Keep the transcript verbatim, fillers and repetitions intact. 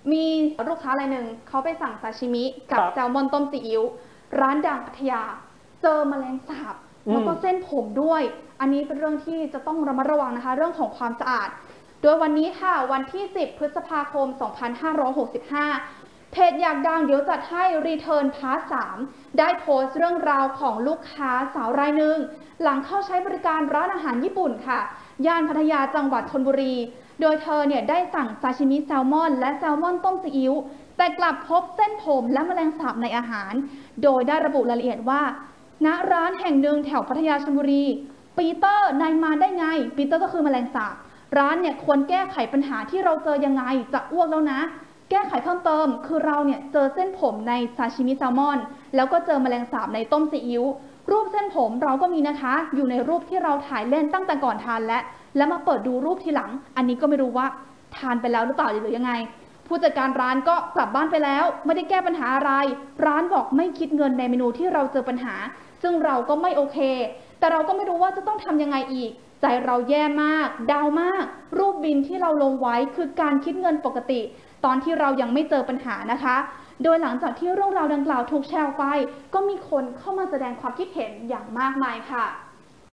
มีลูกค้ารายหนึ่งเขาไปสั่งซาชิมิกับแซลมอนต้มซีอิ๊วร้านดังพัทยาเจอแมลงสาบแล้วก็เส้นผมด้วยอันนี้เป็นเรื่องที่จะต้องระมัดระวังนะคะเรื่องของความสะอาดโดยวันนี้ค่ะวันที่สิบพฤษภาคมสองพันห้าร้อยหกสิบห้าเพจอยากดังเดี๋ยวจัดให้รีเทิร์นพาร์ทสามได้โพสต์เรื่องราวของลูกค้าสาวรายหนึ่งหลังเข้าใช้บริการร้านอาหารญี่ปุ่นค่ะย่านพัทยาจังหวัดชลบุรีโดยเธอเนี่ยได้สั่งซาชิมิแซลมอนและแซลมอนต้มซีอิ๊วแต่กลับพบเส้นผมและแมลงสาบในอาหารโดยได้ระบุรายละเอียดว่าณร้านแห่งหนึ่งแถวพัทยาชลบุรีปีเตอร์นายมาได้ไงปีเตอร์ก็คือแมลงสาบร้านเนี่ยควรแก้ไขปัญหาที่เราเจอยังไงจะอ้วกแล้วนะแก้ไขเพิ่มเติมคือเราเนี่ยเจอเส้นผมในซาชิมิแซลมอนแล้วก็เจอแมลงสาบในต้มซีอิ๊วรูปเส้นผมเราก็มีนะคะอยู่ในรูปที่เราถ่ายเล่นตั้งแต่ก่อนทานและแล้วมาเปิดดูรูปทีหลังอันนี้ก็ไม่รู้ว่าทานไปแล้วหรือเปล่าหรือยังไงผู้จัดการร้านก็กลับบ้านไปแล้วไม่ได้แก้ปัญหาอะไรร้านบอกไม่คิดเงินในเมนูที่เราเจอปัญหาซึ่งเราก็ไม่โอเคแต่เราก็ไม่รู้ว่าจะต้องทำยังไงอีกใจเราแย่มากดาวมากรูปบินที่เราลงไว้คือการคิดเงินปกติตอนที่เรายังไม่เจอปัญหานะคะโดยหลังจากที่เรื่องราวดังกล่าวถูกแชร์ไปก็มีคนเข้ามาแสดงความคิดเห็นอย่างมากมายค่ะ